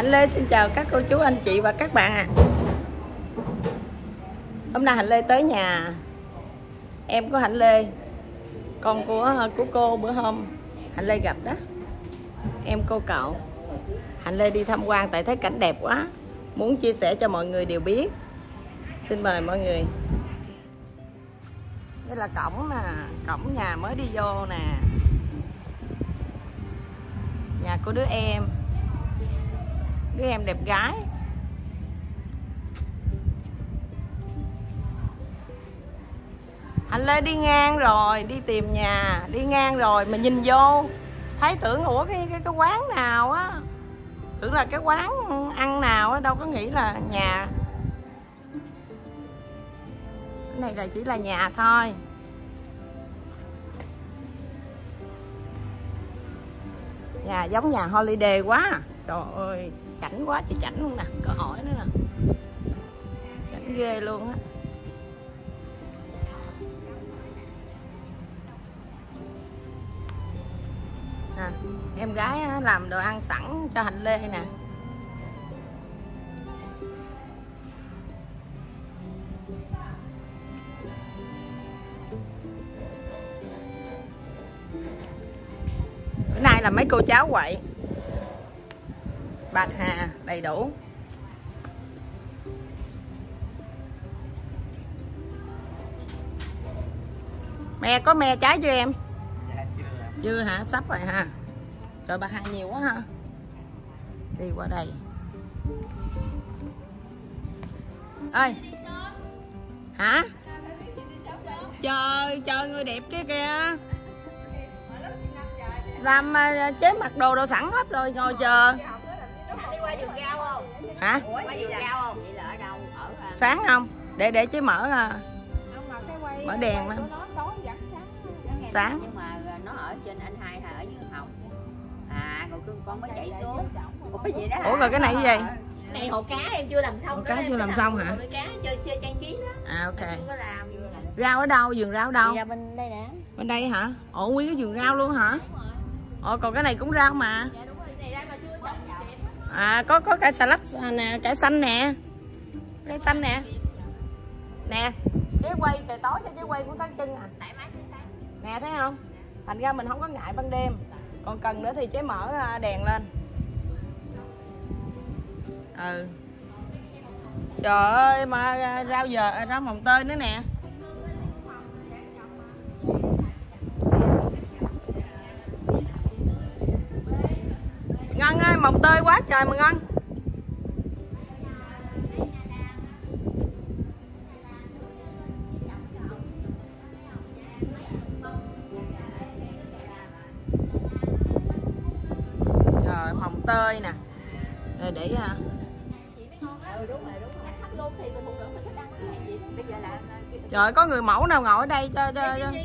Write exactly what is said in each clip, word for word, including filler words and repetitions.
Hạnh Lê xin chào các cô chú, anh chị và các bạn ạ. À. Hôm nay Hạnh Lê tới nhà em của Hạnh Lê, con của của cô bữa hôm Hạnh Lê gặp đó. Em cô cậu. Hạnh Lê đi tham quan tại thấy cảnh đẹp quá, muốn chia sẻ cho mọi người đều biết. Xin mời mọi người. Đây là cổng nè, cổng nhà mới đi vô nè. Nhà của đứa em. Đứa em đẹp gái. Hạnh Lê đi ngang rồi, đi tìm nhà, đi ngang rồi mà nhìn vô thấy tưởng ủa cái cái cái quán nào á, tưởng là cái quán ăn nào á, đâu có nghĩ là nhà. Cái này là chỉ là nhà thôi. Nhà giống nhà holiday quá. Trời ơi, chảnh quá trời chảnh luôn nè, có ổi nữa nè. Chảnh ghê luôn á. À, em gái làm đồ ăn sẵn cho Hạnh Lê nè. Bữa nay là mấy cô cháu quậy bạc hà đầy đủ. Me có me trái chưa em? Dạ, chưa. Chưa hả? Sắp rồi ha. Trời, bạc hà nhiều quá ha. Đi qua đây. Ơi. Hả? Trời, trời người đẹp kia kìa. Làm chế mặc đồ đồ sẵn hết rồi, ngồi chờ. Đi qua vườn rau không? Hả? Qua vườn rau không? Vậy là ở đâu? Ở sáng không? Để để chế mở mở đèn lên. Sáng. Nhưng mà nó ở trên anh hai hay ở dưới Hồng? À, rồi cưng con mới chạy xuống. Ủa vậy đó hả? Ủa rồi cái này cái gì? Này hồ cá em chưa làm xong. Hồ cá chưa làm xong hả? Hồ cá chơi chơi trang trí đó. À ok. Chưa có làm. Rau ở đâu? Vườn rau ở đâu? Ra bên đây nè. Bên đây hả? Ồ, nguyên cái vườn rau luôn hả? Ồ, còn cái này cũng rau mà. Dạ đúng rồi, này ra mà chưa trồng gì kịp. À, có có cải xà lách nè, cải xanh nè. Cải xanh nè. Nè, chế quay trời tối cho chế quay cũng sáng chân à. Tại máy chưa sáng. Nè thấy không? Thành ra mình không có ngại ban đêm. Còn cần nữa thì chế mở đèn lên. Ừ. Trời ơi mà rau giờ rau mồng tơi nữa nè. Ngân ơi, mồng tơi quá trời mà Ngân. Trời, mồng tơi nè. Rồi để ha. Trời, có người mẫu nào ngồi ở đây cho cho, cho.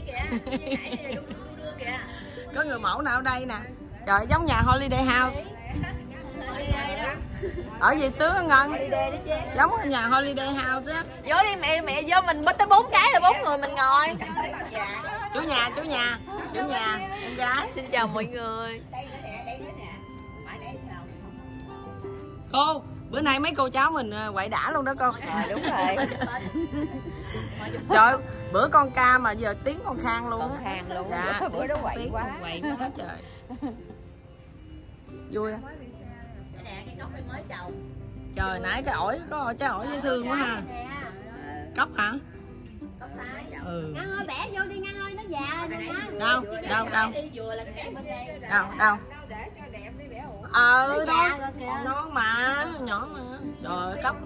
Có người mẫu nào ở đây nè. Trời, giống nhà Holiday House. Ở gì sướng hả Ngân? Giống nhà Holiday House á. Vô đi mẹ, mẹ vô mình bớt tới bốn cái là bốn người mình ngồi. Chủ nhà, chủ nhà, chủ nhà, em gái. Xin chào mọi người. Cô, bữa nay mấy cô cháu mình quậy đã luôn đó cô. À, đúng rồi. Trời, bữa con ca mà giờ tiếng con Khang luôn á. Con Khang luôn. Dạ, bữa đó quậy quá. Quậy quá trời. Vui không? Nè, cái cốc này mới trồng. Trời, nãy cái ổi, có ổi trái ổi dễ thương quá ha. Cốc hả? Cốc thái. Ừ. Ngân ơi, bẻ vô đi Ngân ơi, nó già rồi Ngân. Đâu, đâu, đâu. Vừa là cái bên đây. Đâu, đâu. Ờ, thôi. Non mà, nhỏ mà. Trời ơi, cốc.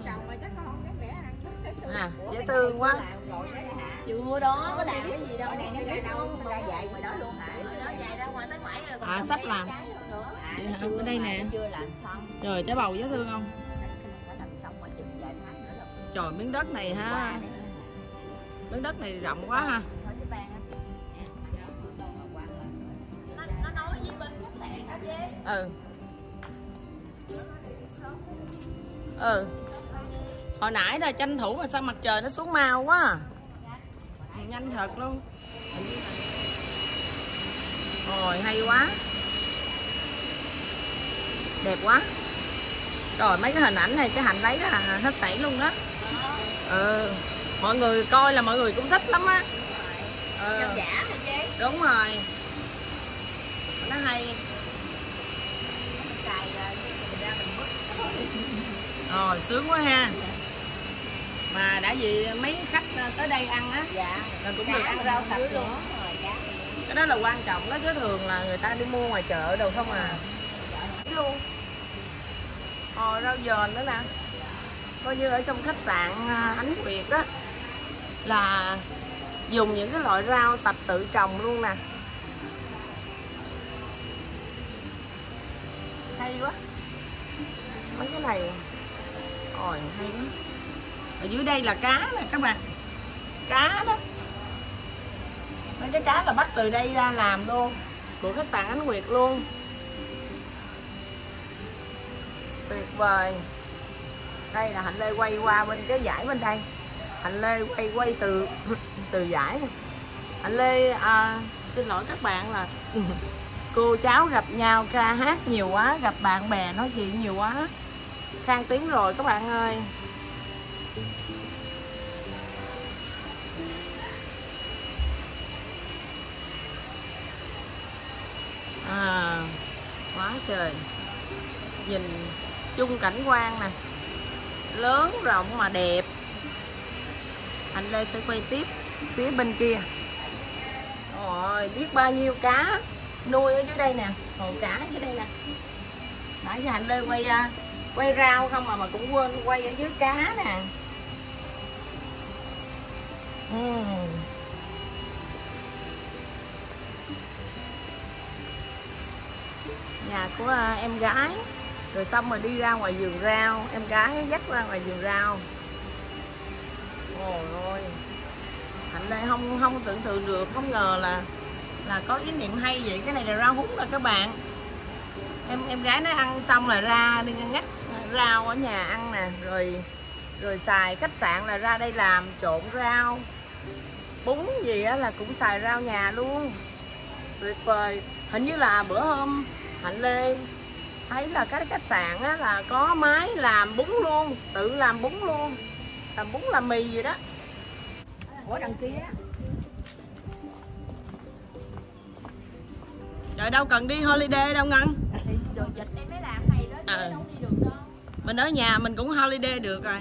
À, dễ thương quá. Chưa đó, có làm cái gì đâu. Này nó ra đâu, nó ra dạy ngoài đó luôn hả? Nó chạy ra ngoài tới ngoài rồi còn. À, sắp làm. Vậy hả? Ở đây nè. Chưa làm xong. Trời, trái bầu dễ thương không? Làm xong mà chừng vài tháng nữa là. Trời, miếng đất này ha. Miếng đất này rộng quá ha. Nó nói với bên khách sạn đó chứ. Ừ. Ừ. Hồi nãy là tranh thủ mà sao mặt trời nó xuống mau quá à. Nhanh thật luôn. Rồi hay quá. Đẹp quá. Rồi mấy cái hình ảnh này cái Hạnh lấy là hết sảy luôn đó. Ừ. Mọi người coi là mọi người cũng thích lắm á. Ừ. Dầu giả hả chị? Đúng rồi. Nó hay. Cài mình ra mình mất. Rồi sướng quá ha. Mà đã gì mấy khách tới đây ăn á, Dạ. là cũng được ăn rau sạch luôn. Cái đó là quan trọng đó, chứ thường là người ta đi mua ngoài chợ đâu không à. Luôn. Ồ, rau dền nữa nè. Coi như ở trong khách sạn Ánh Nguyệt á là dùng những cái loại rau sạch tự trồng luôn nè. Hay quá. Mấy cái này ôi hay quá. Ở dưới đây là cá nè các bạn. Cá đó. Mấy cái cá là bắt từ đây ra làm luôn, của khách sạn Ánh Nguyệt luôn. Tuyệt vời. Đây là Hạnh Lê quay qua bên cái dải bên đây. Hạnh Lê quay quay từ từ dải này. Hạnh Lê à, xin lỗi các bạn là cô cháu gặp nhau ca hát nhiều quá, gặp bạn bè nói chuyện nhiều quá, khang tiếng rồi các bạn ơi. À, quá trời. Nhìn chung cảnh quan nè, lớn rộng mà đẹp. Hạnh Lê sẽ quay tiếp phía bên kia. Rồi biết bao nhiêu cá nuôi ở dưới đây nè, hồ cá dưới đây nè. Nãy giờ Hạnh Lê quay quay rau không mà mà cũng quên quay ở dưới cá nè. uhm. Nhà của em gái. Rồi xong rồi đi ra ngoài vườn rau, em gái dắt ra ngoài vườn rau. Ôi ôi. Hạnh Lê không không tưởng tượng được, không ngờ là là có ý niệm hay vậy. Cái này là rau húng nè các bạn. Em em gái nó ăn xong là ra đi ngắt rau ở nhà ăn nè, rồi rồi xài khách sạn là ra đây làm trộn rau. Bún gì á là cũng xài rau nhà luôn. Tuyệt vời. Hình như là bữa hôm Hạnh Lê thấy là cái khách sạn á là có máy làm bún luôn, tự làm bún luôn, làm bún làm mì gì đó. Ủa đằng kia. Trời đâu cần đi holiday đâu Ngân. Thì đồ dịch em mới làm này đó, chứ Ừ. đâu đi được đâu. Mình ở nhà mình cũng holiday được rồi.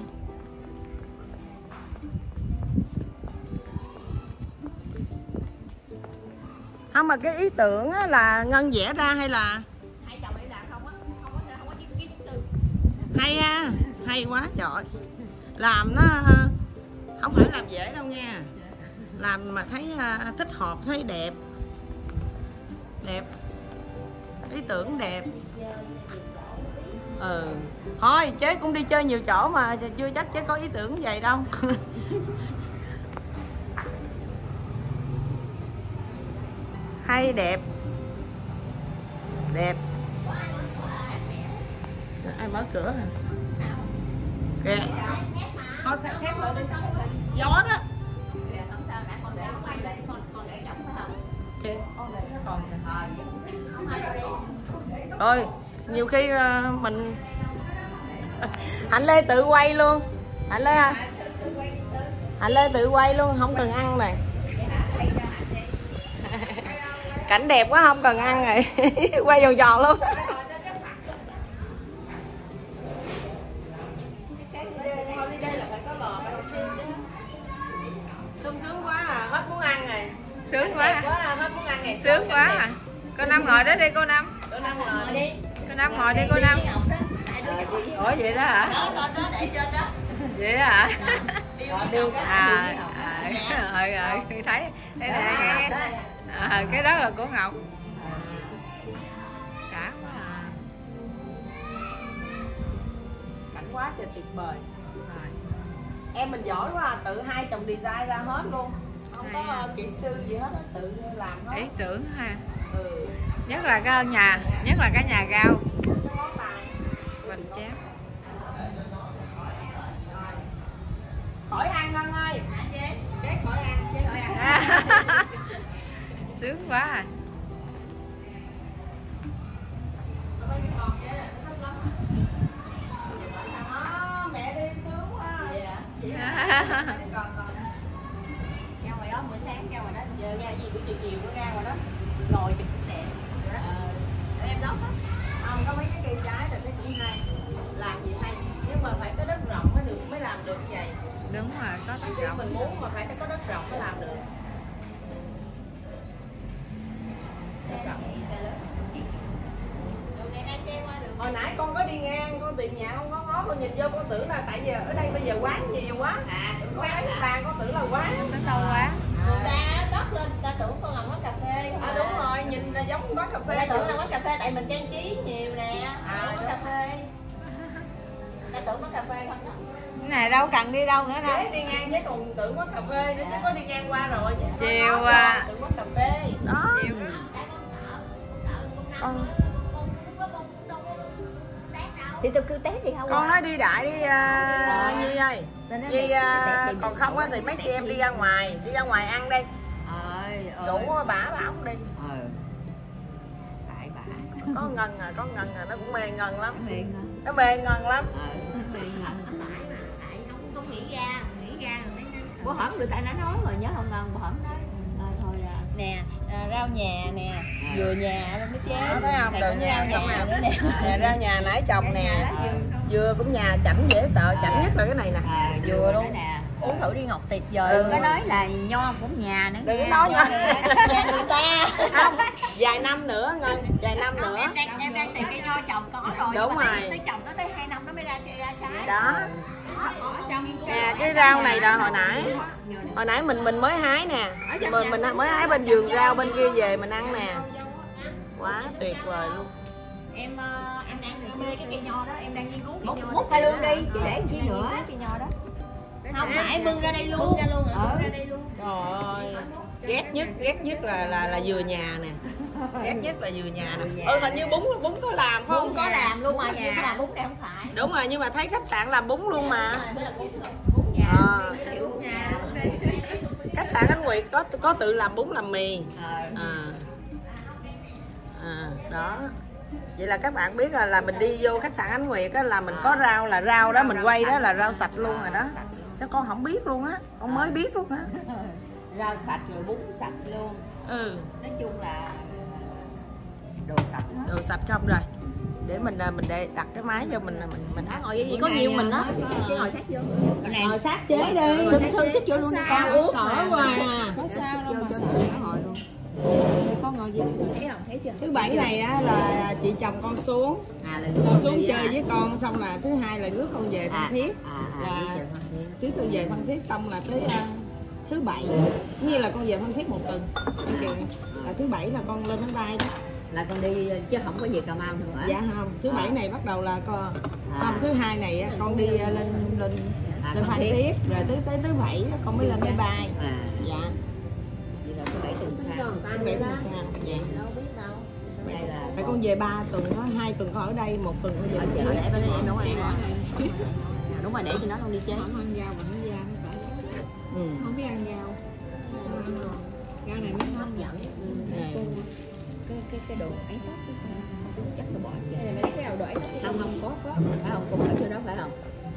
Không mà cái ý tưởng á là Ngân vẽ ra hay là Hai chồng em làm không á, không có không có kiến kiến trúc sư. hay ha, hay quá giỏi. Làm nó không phải làm dễ đâu nha. Làm mà thấy thích hợp, thấy đẹp. Đẹp. Ý tưởng đẹp. Ừ. Thôi chế cũng đi chơi nhiều chỗ mà chưa chắc chế có ý tưởng vậy đâu. Hay đẹp. Đẹp. Ai mở cửa hả? Kìa. Thôi khép lại đi. Gió đó. Không sao, nãy con để con để con con để trống phải không? Kìa, con để nó còn kìa. Không ai đâu đi. Thôi, nhiều khi uh, mình Hạnh Lê tự quay luôn. Hạnh Lê à? Hạnh Lê tự quay luôn, không cần ăn này. Cảnh đẹp quá không cần ăn rồi. Quay vòng tròn luôn. Sung sướng quá à, hết muốn ăn rồi. Sướng quá. quá hết muốn ăn ngày Sướng quá à. Cô Năm ngồi đó đi cô Năm. Cô Năm ngồi đi. Cô Năm ngồi đi cô Năm. Ủa vậy đó hả? Đó, đó, đó, để trên đó. Vậy đó hả? Rồi đi. À, à rồi rồi thấy thấy nè. À, cái đó là của Ngọc. Đã quá à. Cảnh quá trời tuyệt vời. Em mình giỏi quá à, tự hai chồng design ra hết luôn. Không có À. kỹ sư gì hết á, tự làm hết. Ý tưởng ha. Ừ. Nhất là cái nhà, nhất là cái nhà rau. Món tài. Hoành tráng. Khỏi ăn Ngân ơi. Hả chế? Chế khỏi ăn. Chế gọi ăn. Sướng quá à. Ra ngoài đó buổi sáng ra ngoài đó giờ ra gì buổi chiều chiều ra ngoài đó ngồi chụp cũng đẹp. Ờ. Em lót á. Không có mấy cái cây trái là cái cũng hay. Làm gì hay, nhưng mà phải có đất rộng mới được mới làm được như vậy. Đúng rồi, có đất Khi rộng. mình muốn mà phải có đất rộng mới làm được. Đất rộng. Hồi nãy con có đi ngang, con tìm nhà không có ngó, con nhìn vô con tưởng là tại giờ ở đây bây giờ quán nhiều quá. À, tưởng Quán quán bàn con tưởng là quán. Nó to quá. người ta cất lên người ta tưởng con làm quán cà phê. À đúng rồi, nhìn là giống quán cà Người ta phê. tưởng là quán cà phê tại mình trang trí nhiều nè. À, Quán cà phê. Ta tưởng quán cà phê không đó. Cái này đâu cần đi đâu nữa đâu. Chế đi ngang chứ còn tưởng quán cà phê nữa chứ có đi ngang qua rồi chứ. Chiều à. Tưởng quán cà phê. Đó. Chiều. Con Thì tôi cứ test đi không? con nói đi đại đi uh, Nhi ơi. Nhi uh, còn không á thì mấy chị em đi ra ngoài, đi ra ngoài ăn đi. Ơi Đủ bả bả không đi. Ờ. Tại bà. Có ngân à, có ngân à, nó cũng mê ngân lắm. Miệng hả? Nó mê ngân lắm. Ờ. Tại không không nghĩ ra, nghĩ ra rồi mới bữa hổm người ta đã nói rồi nhớ không Ngân, bữa hổm nói. À, thôi à. Nè, à, rau nhà nè, dừa nhà luôn biết chế. Đó, thấy không? Được nha, rau chồng nhà nè. nữa nè. Nè rau nhà nãy trồng nè. Dừa cũng nhà chảnh dễ sợ, chảnh nhất là cái này nè. À, Dừa luôn. nè. Uống thử đi ngọt tuyệt vời. Ừ. Đừng có nói là nho cũng nhà nữa. Đừng có nói nha. Nhà người ta. Không, vài năm nữa Ngân, vài năm nữa. Em đang em đang tìm cây nho trồng có rồi. Đúng nhưng mà rồi. tới trồng nó tới hai năm nó mới ra ra trái. Đó. Trong nghiên cứu. Nè cái rau này là hồi nãy hồi nãy mình mình mới hái nè, mình mình mới hái bên vườn rau bên kia về mình ăn nè, quá tuyệt vời luôn. Em em đang mê cái cây nho đó, em đang nghiên cứu cây nho. Múc ra luôn đi, chứ để chi nữa. Cây nho đó. Không phải bưng ra đây luôn. Bưng ra luôn. Ờ. Ra đây luôn. Trời ơi, ghét nhất ghét nhất là là là dừa nhà nè, ghét nhất là dừa nhà nè. Ừ hình như bún bún có làm phải không? Bún có làm luôn mà, nhà làm bún này không phải. Đúng rồi, nhưng mà thấy khách sạn làm bún luôn mà. Bún nhà. À. Kiểu bún nhà. Khách sạn Ánh Nguyệt có có tự làm bún làm mì. Ờ. À. À, đó. Vậy là các bạn biết là, là mình đi vô khách sạn Ánh Nguyệt á, là mình có rau là rau đó mình quay đó là rau sạch luôn rồi đó. Chứ con không biết luôn á, con mới biết luôn á. Rau sạch rồi bún sạch luôn. Ừ. Nói chung là đồ sạch hết. Đồ sạch không rồi. Để mình mình để đặt cái máy cho mình mình mình ăn. Ngồi gì có nhiều mình đó. Chứ ngồi sát vô. Cái này Ngồi sát chế đi. Thư thư xích vô luôn đi con. Uống cỡ hoài à. Có sao đâu mà xã hội luôn. Con ngồi gì thấy không? Thấy chưa? Thứ bảy này á là chị chồng con xuống. À là Con xuống chơi với con xong là thứ hai là rước con về Phan Thiết. À Là à. trước con về Phan Thiết xong là tới uh, thứ bảy, như là con về Phan Thiết một tuần. Em kêu là thứ bảy là con lên máy bay đó. Là con đi chứ không có về Cà Mau nữa hả? Dạ không, thứ bảy này bắt đầu là con À. không, thứ hai này á, con đi uh, lên lên À, lên Phan Phan Thiết. Thiết rồi tới tới thứ bảy á, con mới lên máy bay. À. Dạ. Vậy là thứ bảy tuần sau. Thứ bảy là sao? Dạ. Đây là Tại con về ba tuần đó, hai tuần con ở đây, một tuần con về ở Phan chợ Thiết. để bên đây em nấu ăn ngon. Đúng rồi, để cho nó luôn đi chế. Không ăn rau mà nó da nó sợ. Ừ. Không biết ăn rau. Rau này nó hấp dẫn. Này. Cái cái cái đồ ấy hết chắc là bỏ chơi. Mấy cái rau đồ ấy không không có có phải không? Cùng ở chỗ đó phải không?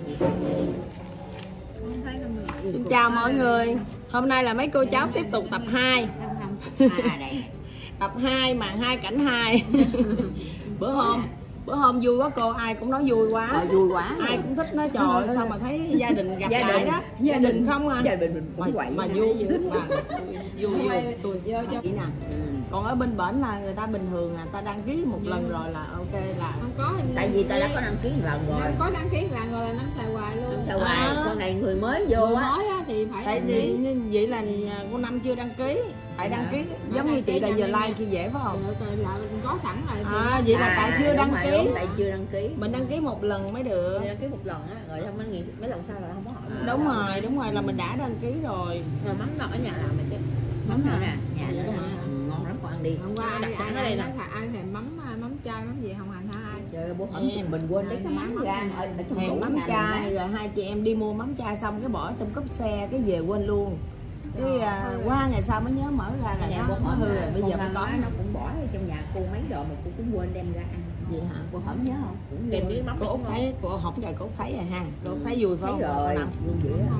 Không thấy đâu mà. Xin chào mọi người. Hôm nay là mấy cô cháu tiếp tục tập hai. À đây. Tập hai màn hai cảnh hai. Bữa hôm bữa hôm vui quá cô, ai cũng nói vui quá. Ờ, vui quá. Ai cũng thích nói trời ơi, sao mà thấy gia đình gặp Gia lại đình. đó. Gia đình không à. Gia đình mình cũng Mà, quậy. mà vui mà vui vui tôi Vô cho Chị nào? còn ở bên bển là người ta bình thường à, ta đăng ký một lần rồi là ok là không có hình Tại vì ta đã có đăng ký một lần rồi. có đăng ký làm rồi là năm xài hoài luôn. Sao hoài, À. con này người mới vô Người á. mới á thì phải tại đăng vì ký. như vậy là cô Năm chưa đăng ký, phải đăng ký giống như chị là giờ like kia dễ phải không? Được rồi là mình có sẵn rồi thì À vậy là tại chưa đúng đăng rồi, ký. đúng, tại chưa đăng ký. Mình đăng ký một lần mới được. Đăng ký một lần á, rồi xong mấy, mấy lần sau là không có hỏi. Đúng rồi, đúng rồi là mình đã đăng ký rồi. Rồi mắm ngọt ở nhà làm mà chứ. Mắm nữa nè, nhà nữa nè. Ngon lắm con ăn đi. hôm qua Đặt ai sẵn ai ở đây ai nè. nói thà ai thèm mắm mắm chai mắm gì không hành hả ai? Trời ơi, bố hổm Em. mình quên lấy cái mắm ra ở ở trong Hẹn tủ mắm nhà chai mình rồi hai chị em đi mua mắm chai xong cái bỏ trong cốp xe cái về quên luôn. Cái à, qua ngày sau mới nhớ mở ra là Nhà nó bố nó hổm hư rồi rồi bây giờ mới có. nó cũng bỏ ở trong nhà cô mấy đồ mà cô cũng quên đem ra ăn. Vậy hả? Cô không nhớ không? Cũng Tìm với mắm Cô Út thấy, cô không trời cô Út thấy rồi ha. Cô Út thấy vui phải thấy không? rồi. Nằm. Vui dữ lắm.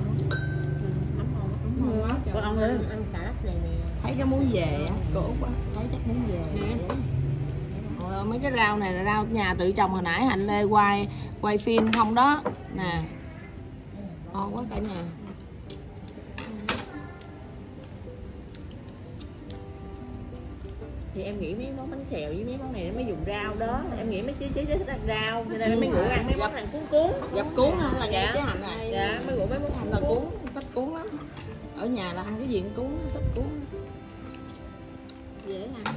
Con ăn đi. ăn cà lách này nè. Thấy cái muốn về á, cô Út á, thấy chắc muốn về. Ờ, mấy cái rau này là rau nhà tự trồng hồi nãy Hạnh Lê quay quay phim không đó nè, ngon quá cả nhà. Thì em nghĩ mấy món bánh xèo với mấy món này nó mới dùng rau đó, em nghĩ mấy chế chế thích ăn rau cho nên mấy ngủ ăn mấy món này cuốn cuốn Dập cuốn hả là dạ. nghe cái Hạnh này. Dạ mấy ngủ mấy món Hạnh là cuốn, thích cuốn lắm. Ở nhà là ăn cái gì cũng cuốn, thích cuốn. Dễ ăn.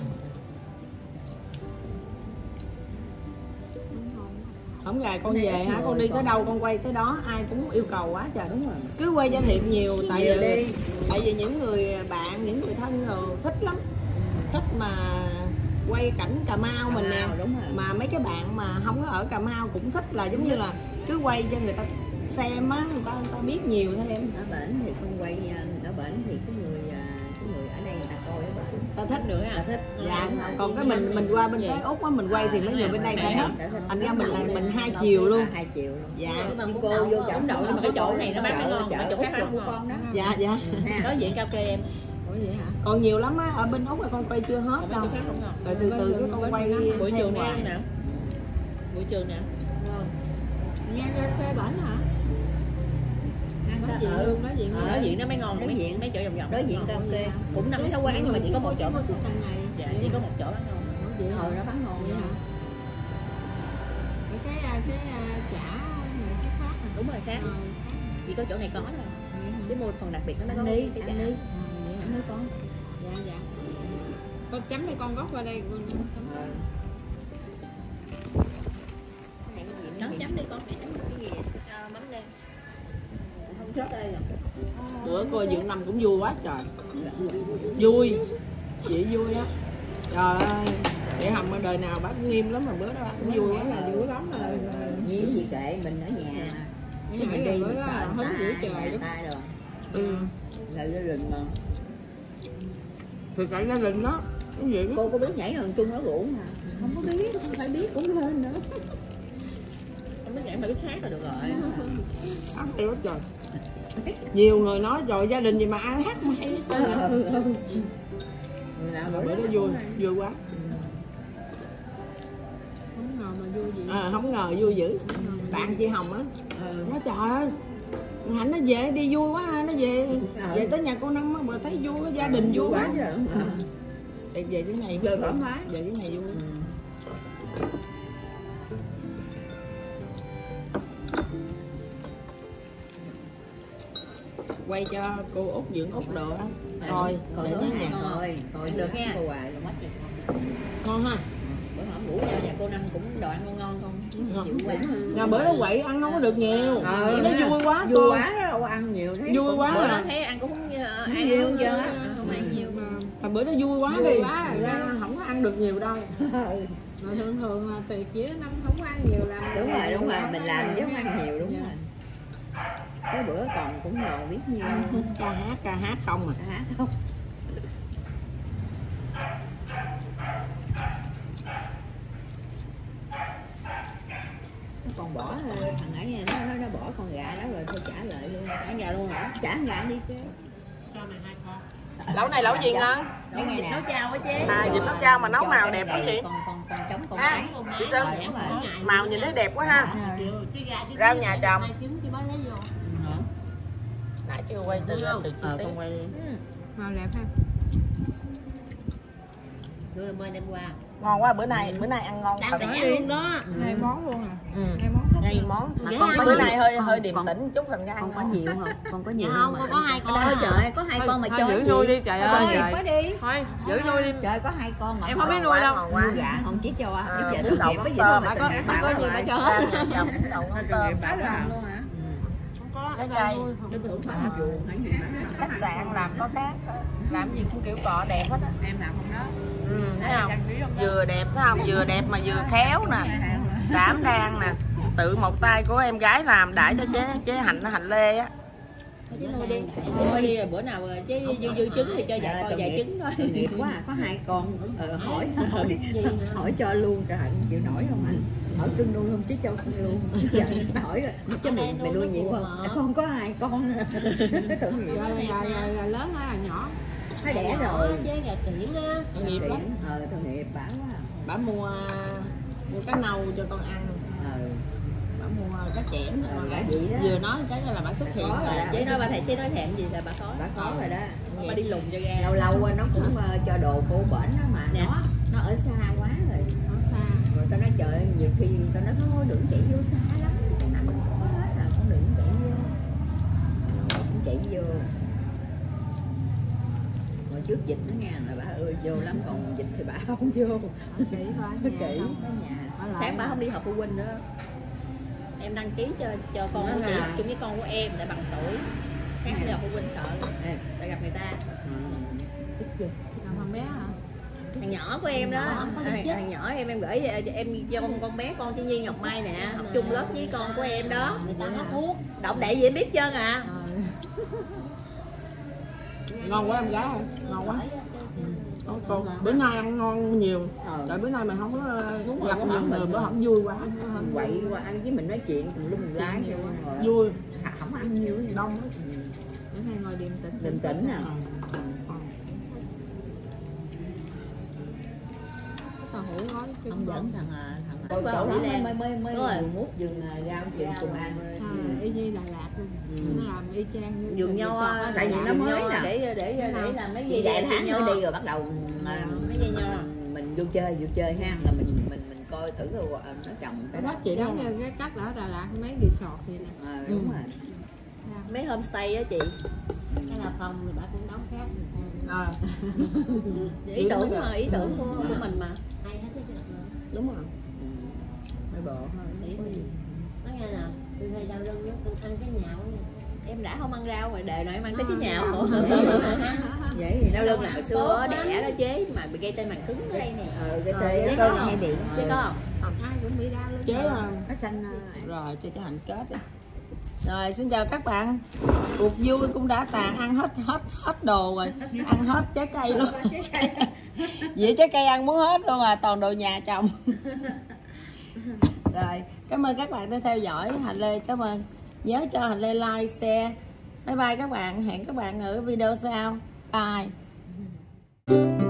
Không gài con về hả, con đi tới đâu con quay tới đó, ai cũng yêu cầu quá trời. Đúng rồi. Cứ quay cho thiệt nhiều, tại Nhiều vì đi. tại vì những người bạn, những người thân rồi thích lắm, thích mà quay cảnh Cà Mau mình nè. Đúng rồi. Mà mấy cái bạn mà không có ở Cà Mau cũng thích, là giống như là cứ quay cho người ta xem á, người ta, người ta biết nhiều thêm. Ở bển thì không quay, ở bển thì cái người cái người ở đây người ta coi ở bển. Ta thích nữa à? Ta thích. Dạ. Còn cái mình mình qua bên cái Úc á, mình quay thì mấy người bên đây ta thích. Thành ra mình là mình hai chiều luôn. Hai chiều luôn. Dạ. Nhưng cô vô chợ đậu nhưng mà cái chỗ này nó bán mới ngon, chợ mà chỗ khác của không con đó. Dạ dạ. Đối diện cao kê em. Ủa vậy hả? Còn nhiều lắm á, ở bên Úc là con quay chưa hết đâu. Rồi từ từ cái con quay Buổi theo trường nè hoài. em nè. Buổi trường nè. Nghe ra cây bển hả? Nói chuyện Ừ. luôn, nói chuyện luôn. Đối diện nó mới ngon, Đối mấy diện. mấy chỗ vòng vòng. Đối diện cao kê. Cũng năm sáu quán nhưng mà chỉ có một chỗ bán. hàng ngày. Dạ, chỉ có một chỗ bán ngon. Vậy Hồi nó bán ngon vậy hả? Cái cái cái chả này cái khác hả? Đúng rồi khác. Ờ, Chỉ có chỗ này có thôi. Cái mua phần đặc biệt nó mới có Ăn đi, cái ăn chả. đi. vậy hả? Ăn đi con. Dạ dạ. Con chấm đây con gót qua đây con chấm. Ờ. Nó chấm đi con, mẹ chấm cái gì vậy? Ờ, mắm nêm. Không chết đây rồi. Bữa cô Dượng Năm cũng vui quá trời. Vui. Chị vui á. Trời ơi. Để Hồng ở đời nào bác cũng nghiêm lắm mà bữa đó bác cũng vui quá là vui lắm rồi. Nghiêm gì kệ, mình ở nhà. Chứ mình đi mình sợ hứng dữ người trời ta, đúng. ta rồi. Ừ. Là gia đình mà. Thì cả gia đình đó. Cái gì đó. Cô có biết nhảy rồi chung nó rủ mà. Không có biết, không phải biết cũng lên nữa. Không biết nhảy mà biết hát là được rồi. Hát hay quá trời. Nhiều người nói rồi gia đình gì mà ai hát mà hay hết trơn. Người nào Bữa đó vui, vui quá. Không ngờ mà vui gì. À, không ngờ vui dữ. Bạn chị Hồng á, nói trời ơi, Hạnh nó về đi vui quá ha, nó về về tới nhà cô Năm á, mà thấy vui quá, gia đình vui quá. Để về dưới này Về thoải mái. về dưới này vui. Quay cho cô Út Dượng Út đồ đó. Rồi, Còn để nữa tới nè, nhà. rồi, rồi Được nha. Cô hoài là mất gì. Ngon ha. Bữa hôm ngủ nhà nhà cô Năm cũng đồ ăn ngon ngon không? Chịu quá. Nhà bữa đó quậy ăn không có được nhiều. Ờ, Nó vui quá vui cô. quá đó, đâu có ăn nhiều thấy. Vui quá Bữa đó à. thấy ăn cũng không Không ăn nhiều không giờ nhiều á. không ăn nhiều. Mà bữa đó vui quá Vui đi. quá rồi Ra đó. không có ăn được nhiều đâu. Mà thường thường là tiệc chỉ năm không có ăn nhiều làm. Đúng rồi, đúng rồi, mình làm chứ không ăn nhiều, đúng Dạ. rồi. Cái bữa còn cũng ngồi biết nhiêu. Ca hát, ca hát không à. Hát không? Nó còn bỏ thằng ấy nó, nó, nó bỏ con gà đó rồi thôi trả lại luôn. Ăn gà luôn hả? Trả con gà đi chứ. Lẩu này lẩu gì ngon? Mấy ngày Nấu nè. chao quá chế. À, vịt nấu chao mà nấu màu đẹp quá chị. Con con con trống con Ha, cái. chị Sơn, Đúng rồi. màu nhìn thấy đẹp quá ha. Rau nhà trồng. Nãy chưa quay từ từ chi Ờ, tiết. con quay đi. Màu đẹp ha. Đưa mời đêm qua. Ngon quá, bữa nay bữa nay ăn ngon thật. Luôn đó. Hai món luôn à. Ừ. Hai món thích. Ngay món. Dạ, Con có bữa nhiều. nay hơi hơi Con- điềm con- tĩnh chút thành ra ăn Con có ngon. nhiều không? Con có nhiều Dạ không, con có hai con. Ôi trời, có hai con mà Thôi, chơi giữ gì? nuôi đi, trời Thôi, ơi, thôi, trời. quá đi. Thôi, giữ nuôi đi. Trời, có hai con mà Em không biết ngon nuôi quá, đâu. ngon quá. Nuôi gà không chỉ cho À, biết giờ bún nó đậu kịp mắm cái gì tôm. đâu Bà mà có tình em bà có quá gì bà rồi. cho Rau hết. nhà trồng, bún đậu mắm tôm. Bà quá. Luôn hả? Không có. Trái ở cây. đây nuôi không? Nó tưởng phải một chuồng phải gì mà. Khách sạn làm có khác, làm gì cũng kiểu cọ đẹp hết á. Em làm không đó. Ừ, thấy không? Vừa đẹp thấy không? Vừa đẹp mà vừa khéo nè, đảm đang nè. Tự một tay của em gái làm đãi cho chế chế Hạnh Hạnh Lê á. Chứ nuôi đi, nuôi đi rồi bữa nào chứ dư dư trứng thì cho vài con vài trứng thôi. Nghiệp quá à, có hai con ờ, hỏi hỏi, hỏi cho luôn cả Hạnh chịu nổi không anh? Hỏi cưng nuôi không chứ cho con luôn. Giờ hỏi rồi, chứ mày mày nuôi nhiều không? À, con có hai con. Tội nghiệp. Rồi, rồi, rồi, rồi lớn hay là nhỏ? Nó đẻ rồi. Với gà kiển á. Tội nghiệp lắm. Ờ, tội nghiệp bả quá. Bà mua mua cá nâu cho con ăn. Ờ. Bà mua cá chẽn cho Ờ, con gã ăn. gì đó. Vừa nói cái là bà xuất hiện Có rồi. rồi đó. Chị nói bà thầy chị nói thèm gì là bà có. Bả có rồi đó. Bà đi lùng cho ra. Lâu lâu nó cũng ờ, cho đồ cô bển đó mà Nè. nó nó ở xa quá rồi. Nó xa. Rồi tao nói trời ơi, nhiều khi tao nói thôi đừng chạy vô xa lắm, con nằm mình có hết à, con đừng chạy vô. Cũng chạy vô. Hồi trước dịch nó nghe là bà ơi vô lắm, còn dịch thì bà không vô. Kỹ quá Nó nhà kỹ không? ở nhà. Sáng bà không đi họp phụ huynh nữa. Em đăng ký cho cho con của chị học chung với con của em để bằng tuổi. Sáng đi họp phụ huynh sợ Ê, phải gặp người ta. ừ. Còn con bé hả? Thằng nhỏ của em đó, thằng, thằng nhỏ em em gửi cho em cho con con bé con Chi Nhi Ngọc Mai nè, học chung lớp với con của em đó. Người ta hút thuốc. Động đậy gì em biết trơn à. Ngon quá em gái ơi, ngon quá. Có cô, bữa nay ăn ngon nhiều. Ờ. Tại bữa nay mình không có Đúng rồi, gặp bữa nhiều hổm người, mình bữa rồi. hổm vui quá. Quậy qua ăn với mình nói chuyện cùng lúc mình lái vô rồi. Vui, Không ăn nhiều gì. đông á. Bữa nay ngồi điềm tĩnh. Bình tĩnh nè. Tao hủ gói chứ. Ông dẫn thằng à, thằng Tối qua chỗ ông đó đi mới làm. mới mới mới Đúng rồi. vườn mút vườn à, rau vườn cùng ăn. Sao là y như Đà Lạt luôn. Ừ. Nó làm y chang như Vườn nho á, resort Tại vì Đà nó Lạt. mới nho nè. để để để, để làm mấy Chị gì vài để tháng nho. nữa đi rồi bắt đầu à, Mấy cây nho. mình, mình vô chơi vô chơi ha, là mình mình mình coi thử rồi à, nó trồng tới đó. Chị giống như cái cách ở Đà Lạt mấy resort vậy nè. À, đúng Ừ. rồi. Mấy homestay á chị. Cái là phòng thì bà cũng đóng khác. À, Ý tưởng mà, ý tưởng của, của mình mà. Hay hết chứ. đúng rồi. Ừ. Mấy bộ thôi. Nghĩ mình. Nó nghe là tôi hay đau lưng á, tôi ăn cái nhạo nha. Em đã không ăn rau rồi, đời nào em ăn cái chí nhạo nữa. Vậy thì Đau lưng là hồi xưa á, Tốt lắm. đẻ đó chế mà bị gây tê màng cứng ở đây nè. ờ cái Ờ, tê chế nó có có không? hay bị Chế có không? Ai cũng bị đau lưng. Chế là nó xanh à, rồi cho cho Hạnh kết đi. Rồi xin chào các bạn. Cuộc vui cũng đã tàn, ăn hết hết hết đồ rồi, ăn hết trái cây luôn. Vậy trái cây ăn muốn hết luôn à, toàn đồ nhà trồng. Rồi, cảm ơn các bạn đã theo dõi Hạnh Lê, cảm ơn. Nhớ cho Hạnh Lê like, share. Bye bye các bạn, hẹn các bạn ở video sau. Bye.